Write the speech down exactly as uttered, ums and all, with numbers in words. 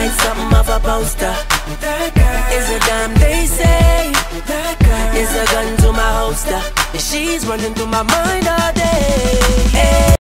like something off a poster. That girl is a dime, they say. That girl is a gun to my holster. And she's running through my mind all day. Hey.